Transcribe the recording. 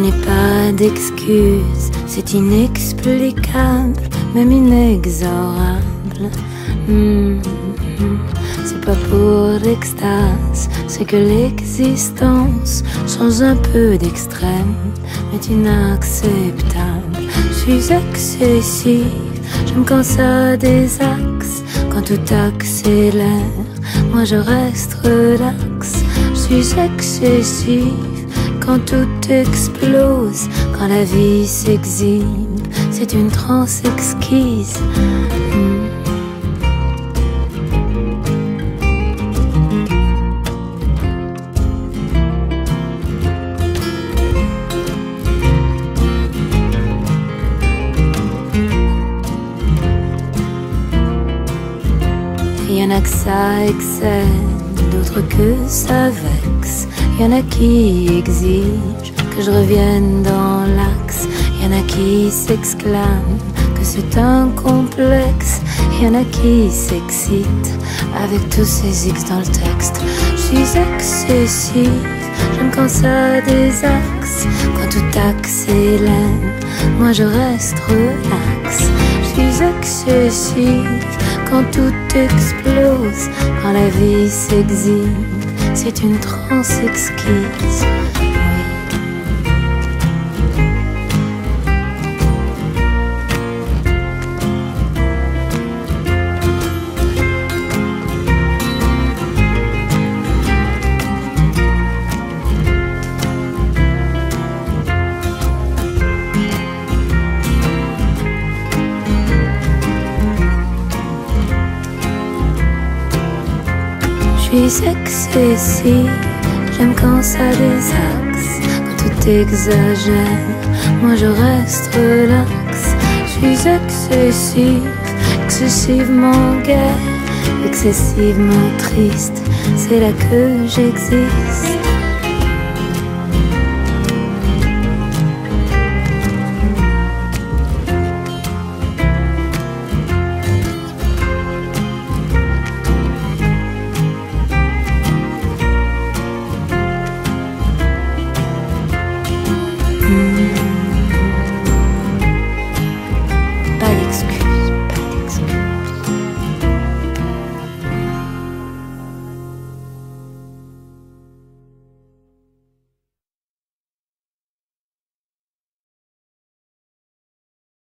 n'ai pas d'excuses, c'est inexplicable, même inexorable. C'est pas pour l'extase, c'est que l'existence change un peu d'extrême, mais inacceptable. Je suis excessive, j'aime quand ça désaxe, quand tout accélère, moi je reste relax. Je suis excessive, quand tout explose, quand la vie s'exhibe, c'est une transe exquise. Y'en a que ça excède, d'autres que ça vexe. Y'en a qui exigent que je revienne dans l'axe. Y'en a qui s'exclament que c'est un complexe. Y'en a qui s'excitent avec tous ces X dans le texte. Je suis excessive, j'aime quand ça désaxe, quand tout accélère, moi je reste relax. Je suis excessive, quand tout explose, quand la vie s'exhibe, c'est une transe exquise. Je suis excessive, j'aime quand ça désaxe, quand tout exagère, moi je reste relax. Je suis excessive, excessivement gaie, excessivement triste, c'est là que j'existe.